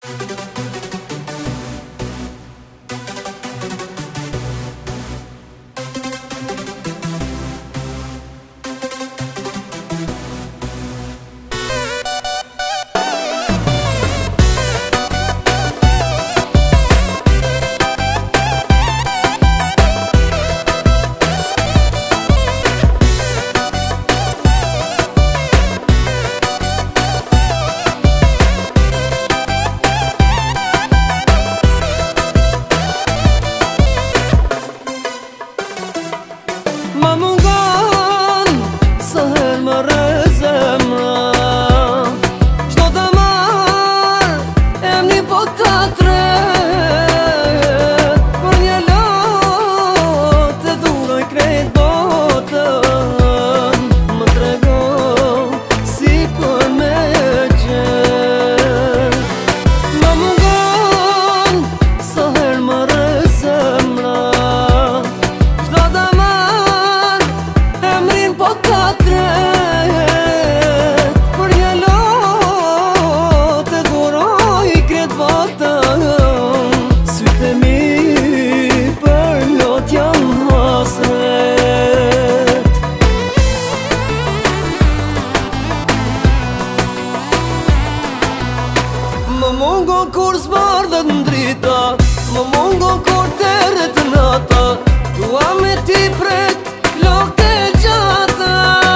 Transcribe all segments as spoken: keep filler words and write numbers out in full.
Më mungo kur zbardhët ndrita, më mungo kur terët nata, dua me ti pret flok të gjata.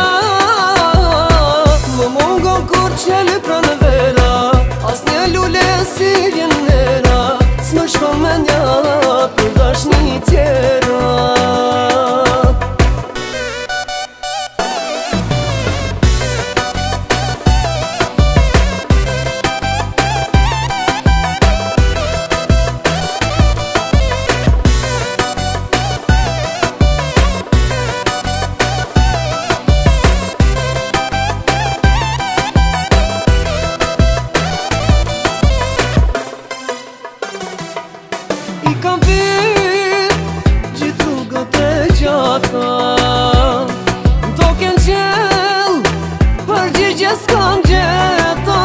Më mungo kur qeli pranë vera, as një lule si vjen nera, s'më shko me nja për dashni tjera. I kam pyr gjithë rrugët e gjata, m'token qel, përgjigje s'kam gjeta.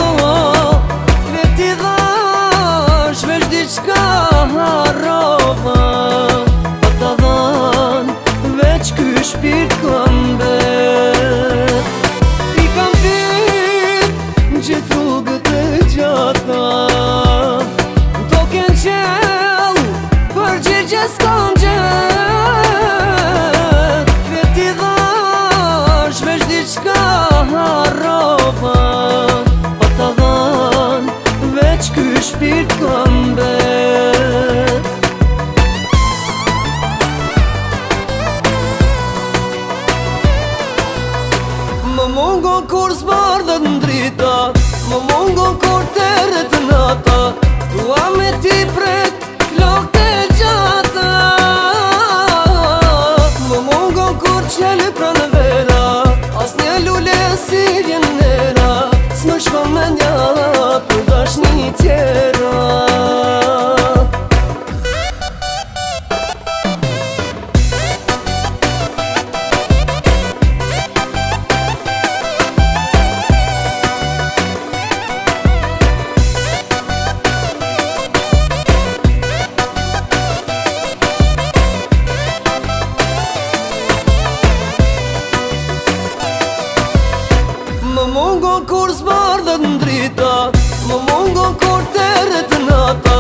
Kreti dhash, veç diçka harrova, pa ta dhan, veç ky shpirt kam bet. I kam pyr gjithë rrugët e gjata, m'token qel, përgjigje s'kam gjet. Kreti dhash, veç diçka harrova, pa ta dhan, veç ky shpirt kam bet. Më mungo kur zbardhët ndrita, më mungo kur terët nata, dua me ti pret flok të gjata. Më mungo kur qeli pranë vera, as një lule si vjen nera, s'më shko me nja për dashni tjera. Më mungo kur zbardhët ndrita, më mungo kur terët nata,